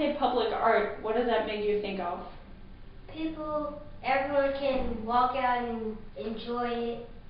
say public art, what does that make you think of? Everyone can walk out and enjoy it.